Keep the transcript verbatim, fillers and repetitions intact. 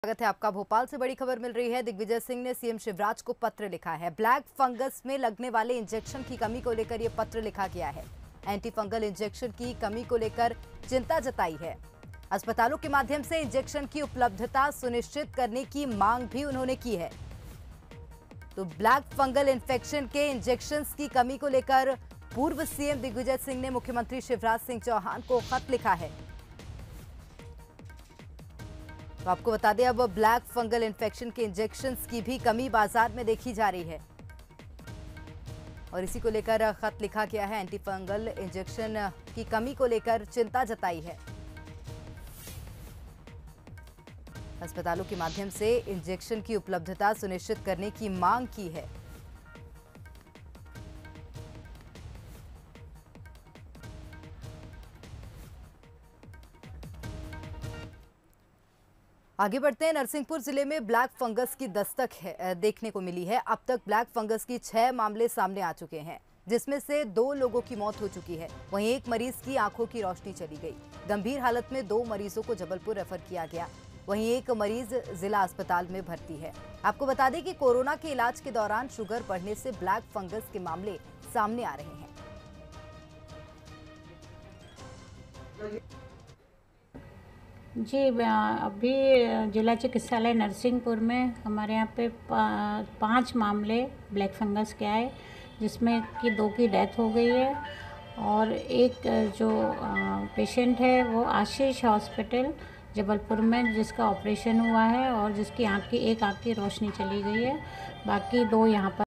स्वागत है आपका। भोपाल से बड़ी खबर मिल रही है। दिग्विजय सिंह ने सीएम शिवराज को पत्र लिखा है। ब्लैक फंगस में लगने वाले इंजेक्शन की कमी को लेकर यह पत्र लिखा गया है। एंटी फंगल इंजेक्शन की कमी को लेकर चिंता जताई है। अस्पतालों के माध्यम से इंजेक्शन की उपलब्धता सुनिश्चित करने की मांग भी उन्होंने की है। तो ब्लैक फंगल इन्फेक्शन के इंजेक्शन की कमी को लेकर पूर्व सीएम दिग्विजय सिंह ने मुख्यमंत्री शिवराज सिंह चौहान को खत लिखा है। तो आपको बता दें, अब ब्लैक फंगल इन्फेक्शन के इंजेक्शंस की भी कमी बाजार में देखी जा रही है और इसी को लेकर खत लिखा गया है। एंटी फंगल इंजेक्शन की कमी को लेकर चिंता जताई है। अस्पतालों के माध्यम से इंजेक्शन की उपलब्धता सुनिश्चित करने की मांग की है। आगे बढ़ते हैं। नरसिंहपुर जिले में ब्लैक फंगस की दस्तक है देखने को मिली है। अब तक ब्लैक फंगस की छह मामले सामने आ चुके हैं, जिसमें से दो लोगों की मौत हो चुकी है। वहीं एक मरीज की आंखों की रोशनी चली गई। गंभीर हालत में दो मरीजों को जबलपुर रेफर किया गया। वहीं एक मरीज जिला अस्पताल में भर्ती है। आपको बता दें कि कोरोना के इलाज के दौरान शुगर बढ़ने से ब्लैक फंगस के मामले सामने आ रहे हैं। जी, अभी जिला चिकित्सालय नरसिंहपुर में हमारे यहाँ पे पांच मामले ब्लैक फंगस के आए, जिसमें कि दो की डेथ हो गई है और एक जो पेशेंट है वो आशीष हॉस्पिटल जबलपुर में जिसका ऑपरेशन हुआ है और जिसकी आँख की एक आँख की रोशनी चली गई है। बाकी दो यहाँ पर